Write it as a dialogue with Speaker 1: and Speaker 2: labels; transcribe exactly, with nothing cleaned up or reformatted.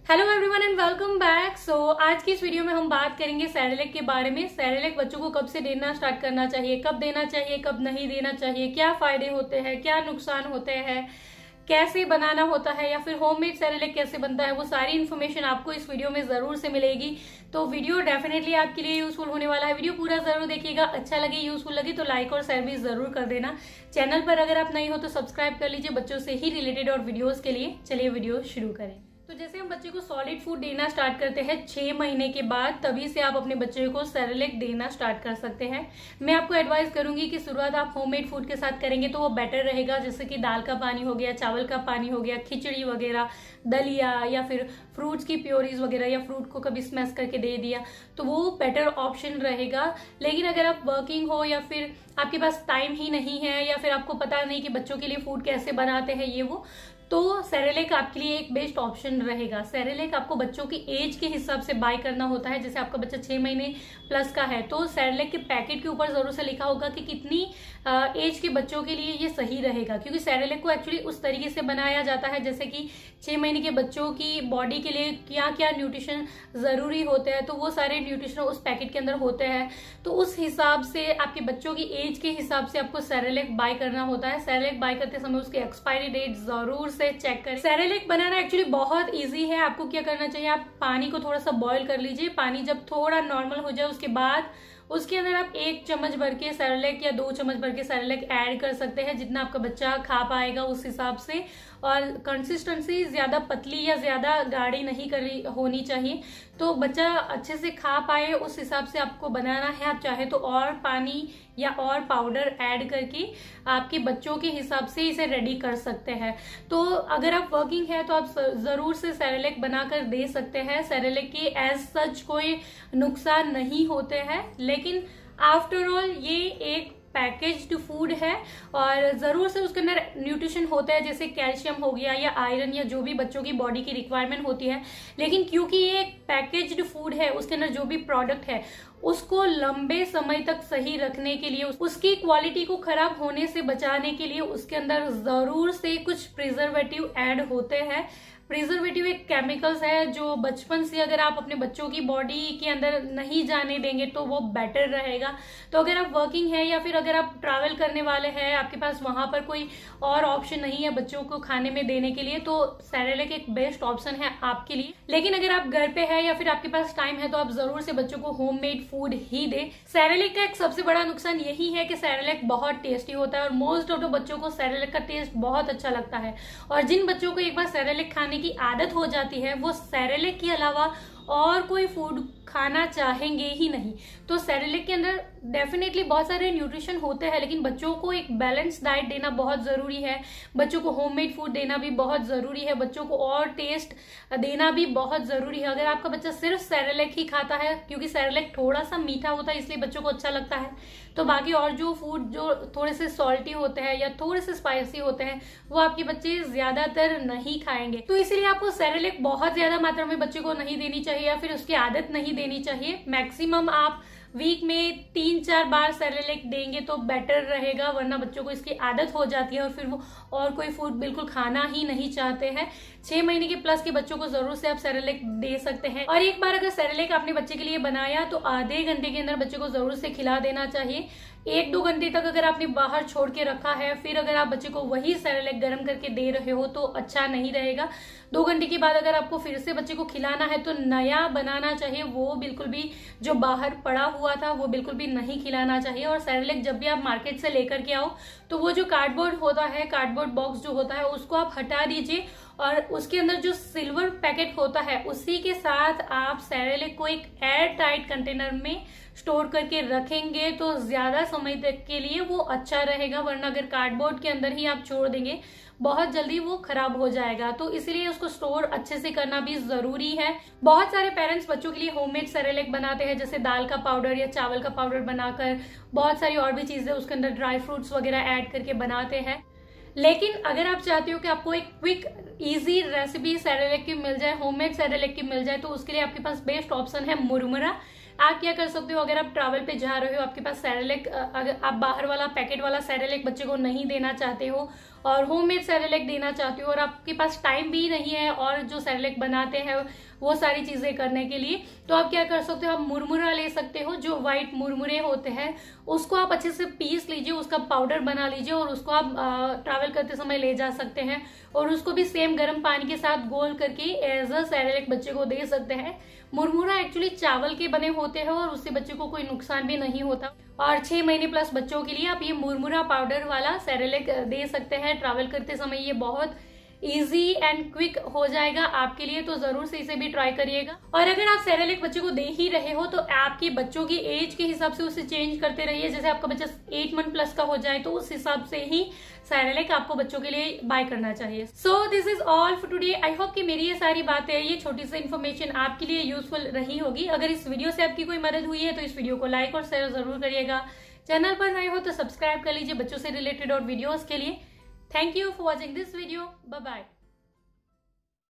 Speaker 1: Hello everyone and welcome back. So आज की इस वीडियो में हम बात करेंगे सेरेलैक के बारे में। सेरेलैक बच्चों को कब से देना स्टार्ट करना चाहिए, कब देना चाहिए, कब नहीं देना चाहिए, क्या फायदे होते हैं, क्या नुकसान होते हैं, कैसे बनाना होता है या फिर होममेड सेरेलैक कैसे बनता है, वो सारी इन्फॉर्मेशन आपको इस वीडियो में जरूर से मिलेगी। तो वीडियो डेफिनेटली आपके लिए यूजफुल होने वाला है। वीडियो पूरा जरूर देखिएगा, अच्छा लगे, यूजफुल लगे तो लाइक और शेयर भी जरूर कर देना। चैनल पर अगर आप नए हो तो सब्सक्राइब कर लीजिए बच्चों से ही रिलेटेड और वीडियोज के लिए। चलिए वीडियो शुरू करें। तो जैसे हम बच्चे को सॉलिड फूड देना स्टार्ट करते हैं छह महीने के बाद, तभी से आप अपने बच्चे को सेरेलैक देना स्टार्ट कर सकते हैं। मैं आपको एडवाइस करूंगी कि शुरुआत आप होममेड फूड के साथ करेंगे तो वो बेटर रहेगा, जैसे कि दाल का पानी हो गया, चावल का पानी हो गया, खिचड़ी वगैरह, दलिया या फिर फ्रूट्स की प्योरीज वगैरह, या फ्रूट को कभी स्मैश करके दे दिया तो वो बेटर ऑप्शन रहेगा। लेकिन अगर आप वर्किंग हो या फिर आपके पास टाइम ही नहीं है या फिर आपको पता नहीं कि बच्चों के लिए फूड कैसे बनाते हैं ये वो, तो सेरेलैक आपके लिए एक बेस्ट ऑप्शन रहेगा। सेरेलैक आपको बच्चों की एज के हिसाब से बाय करना होता है। जैसे आपका बच्चा छह महीने प्लस का है तो सेरेलैक के पैकेट के ऊपर जरूर से लिखा होगा कि कितनी एज के बच्चों के लिए ये सही रहेगा, क्योंकि सेरेलैक को एक्चुअली उस तरीके से बनाया जाता है जैसे कि छह महीने के बच्चों की बॉडी के लिए क्या क्या न्यूट्रिशन जरूरी होते हैं, तो वो सारे न्यूट्रिशन उस पैकेट के अंदर होते हैं। तो उस हिसाब से आपके बच्चों की एज के हिसाब से आपको सेरेलैक बाय करना होता है। सेरेलैक बाय करते समय उसकी एक्सपायरी डेट जरूर से चेक करें। सेरेलैक बनाना एक्चुअली बहुत इजी है। आपको क्या करना चाहिए, आप पानी को थोड़ा सा बॉईल कर लीजिए। पानी जब थोड़ा नॉर्मल हो जाए उसके बाद उसके अंदर आप एक चम्मच भर के सेरेलैक या दो चम्मच भर के सेरेलैक ऐड कर सकते हैं, जितना आपका बच्चा खा पाएगा उस हिसाब से। और कंसिस्टेंसी ज्यादा पतली या ज्यादा गाढ़ी नहीं करी होनी चाहिए, तो बच्चा अच्छे से खा पाए उस हिसाब से आपको बनाना है। आप चाहे तो और पानी या और पाउडर ऐड करके आपके बच्चों के हिसाब से इसे रेडी कर सकते हैं। तो अगर आप वर्किंग है तो आप जरूर से सेरेलैक बनाकर दे सकते हैं। सेरेलैक के एज सच कोई नुकसान नहीं होते हैं, लेकिन आफ्टर ऑल ये एक पैकेज्ड फूड है और जरूर से उसके अंदर न्यूट्रिशन होता है, जैसे कैल्शियम हो गया या आयरन या जो भी बच्चों की बॉडी की रिक्वायरमेंट होती है। लेकिन क्योंकि ये एक पैकेज्ड फूड है, उसके अंदर जो भी प्रोडक्ट है उसको लंबे समय तक सही रखने के लिए, उसकी क्वालिटी को खराब होने से बचाने के लिए उसके अंदर जरूर से कुछ प्रिजर्वेटिव ऐड होते हैं। प्रिजर्वेटिव एक केमिकल्स है जो बचपन से अगर आप अपने बच्चों की बॉडी के अंदर नहीं जाने देंगे तो वो बेटर रहेगा। तो अगर आप वर्किंग है या फिर अगर आप ट्रैवल करने वाले हैं, आपके पास वहां पर कोई और ऑप्शन नहीं है बच्चों को खाने में देने के लिए, तो सेरेलैक एक बेस्ट ऑप्शन है आपके लिए। लेकिन अगर आप घर पे है या फिर आपके पास टाइम है तो आप जरूर से बच्चों को होममेड फूड ही दे। सेरेलैक का एक सबसे बड़ा नुकसान यही है कि सेरेलैक बहुत टेस्टी होता है और मोस्ट ऑफ द बच्चों को सेरेलैक का टेस्ट बहुत अच्छा लगता है। और जिन बच्चों को एक बार सेरेलैक खाने की आदत हो जाती है वो सेरेलैक के अलावा और कोई फूड खाना चाहेंगे ही नहीं। तो सेरेलैक के अंदर डेफिनेटली बहुत सारे न्यूट्रिशन होते हैं, लेकिन बच्चों को एक बैलेंस डाइट देना बहुत जरूरी है। बच्चों को होममेड फूड देना भी बहुत जरूरी है, बच्चों को और टेस्ट देना भी बहुत जरूरी है। अगर आपका बच्चा सिर्फ सेरेलैक ही खाता है, क्योंकि सेरेलैक थोड़ा सा मीठा होता है इसलिए बच्चों को अच्छा लगता है, तो बाकी और जो फूड जो थोड़े से सॉल्टी होते हैं या थोड़े से स्पाइसी होते हैं वो आपके बच्चे ज्यादातर नहीं खाएंगे। तो इसीलिए आपको सेरेलैक बहुत ज्यादा मात्रा में बच्चे को नहीं देनी चाहिए या फिर उसकी आदत नहीं देनी चाहिए। मैक्सिमम आप वीक में तीन चार बार सेरेलैक देंगे तो बेटर रहेगा, वरना बच्चों को इसकी आदत हो जाती है और फिर वो और कोई फूड बिल्कुल खाना ही नहीं चाहते हैं। छह महीने के प्लस के बच्चों को जरूर से आप सेरेलैक दे सकते हैं। और एक बार अगर सेरेलैक आपने बच्चे के लिए बनाया तो आधे घंटे के अंदर बच्चे को जरूर से खिला देना चाहिए। एक दो घंटे तक अगर आपने बाहर छोड़ के रखा है फिर अगर आप बच्चे को वही सेरेलैक गर्म करके दे रहे हो तो अच्छा नहीं रहेगा। दो घंटे के बाद अगर आपको फिर से बच्चे को खिलाना है तो नया बनाना चाहिए, वो बिल्कुल भी जो बाहर पड़ा हुआ था वो बिल्कुल भी नहीं खिलाना चाहिए। और सेरेलैक जब भी आप मार्केट से लेकर के आओ तो वो जो कार्डबोर्ड होता है, कार्डबोर्ड बॉक्स जो होता है उसको आप हटा दीजिए और उसके अंदर जो सिल्वर पैकेट होता है उसी के साथ आप सेरेलैक को एक एयर टाइट कंटेनर में स्टोर करके रखेंगे तो ज्यादा समय तक के लिए वो अच्छा रहेगा। वरना अगर कार्डबोर्ड के अंदर ही आप छोड़ देंगे बहुत जल्दी वो खराब हो जाएगा, तो इसलिए उसको स्टोर अच्छे से करना भी जरूरी है। बहुत सारे पेरेंट्स बच्चों के लिए होममेड सेरेलैक बनाते हैं, जैसे दाल का पाउडर या चावल का पाउडर बनाकर, बहुत सारी और भी चीजें उसके अंदर ड्राई फ्रूट्स वगैरह ऐड करके बनाते हैं। लेकिन अगर आप चाहते हो कि आपको एक क्विक इजी रेसिपी सेरेलैक की मिल जाए, होममेड सेरेलैक की मिल जाए, तो उसके लिए आपके पास बेस्ट ऑप्शन है मुरमुरा। आप क्या कर सकते हो, अगर आप ट्रैवल पे जा रहे हो, आपके पास सेरेलैक, अगर आप बाहर वाला पैकेट वाला सेरेलैक बच्चे को नहीं देना चाहते हो और होममेड सेरेलैक देना चाहते हो और आपके पास टाइम भी नहीं है और जो सेरेलैक बनाते हैं वो सारी चीजें करने के लिए, तो आप क्या कर सकते हो, आप मुरमुरा ले सकते हो। जो व्हाइट मुरमुरे होते हैं उसको आप अच्छे से पीस लीजिए, उसका पाउडर बना लीजिए और उसको आप ट्रैवल करते समय ले जा सकते हैं और उसको भी सेम गर्म पानी के साथ घोल करके एज अ सेरेलैक बच्चे को दे सकते हैं। मुरमुरा एक्चुअली चावल के बने होते हैं और उससे बच्चे को कोई नुकसान भी नहीं होता। और छह महीने प्लस बच्चों के लिए आप ये मुरमुरा पाउडर वाला सेरेलैक दे सकते हैं ट्रैवल करते समय। ये बहुत इजी एंड क्विक हो जाएगा आपके लिए, तो जरूर से इसे भी ट्राई करिएगा। और अगर आप सेरेलैक बच्चे को दे ही रहे हो तो आपके बच्चों की एज के हिसाब से उसे चेंज करते रहिए। जैसे आपका बच्चा एट मंथ प्लस का हो जाए तो उस हिसाब से ही सेरेलैक आपको बच्चों के लिए बाय करना चाहिए। So this is all for today. I hope कि मेरी ये सारी बातें, ये छोटी सी इन्फॉर्मेशन आपके लिए यूजफुल रही होगी। अगर इस वीडियो से आपकी कोई मदद हुई है तो इस वीडियो को लाइक और शेयर जरूर करिएगा। चैनल पर नए हो तो सब्सक्राइब कर लीजिए बच्चों से रिलेटेड और वीडियोस के लिए। Thank you for watching this video. Bye bye.